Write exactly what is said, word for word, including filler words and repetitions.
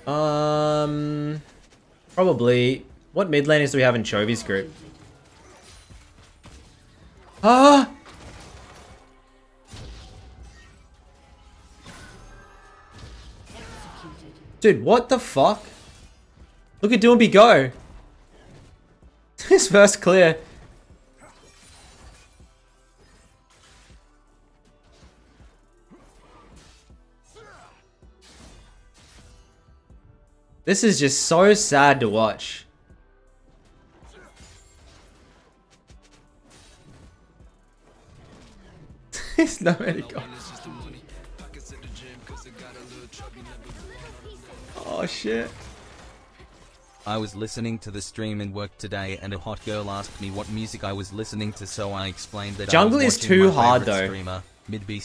Um, probably. What mid laners do we have in Chovy's group? Ah! Dude, what the fuck? Look at Doinb go. His first clear. This is just so sad to watch. There's nowhere to go. Oh shit. I was listening to the stream in work today and a hot girl asked me what music I was listening to, so I explained that Jungle I was is watching too my hard favorite though. streamer, Midbeast.